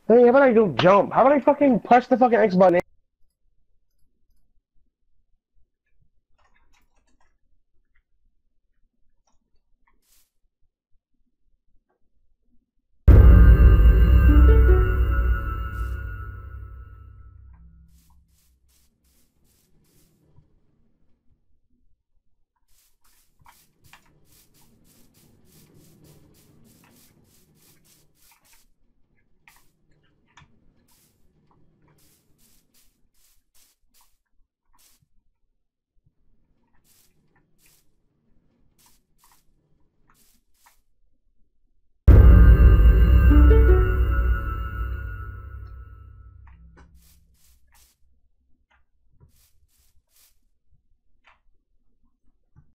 Hey, how about I do jump? How about I fucking press the fucking X button?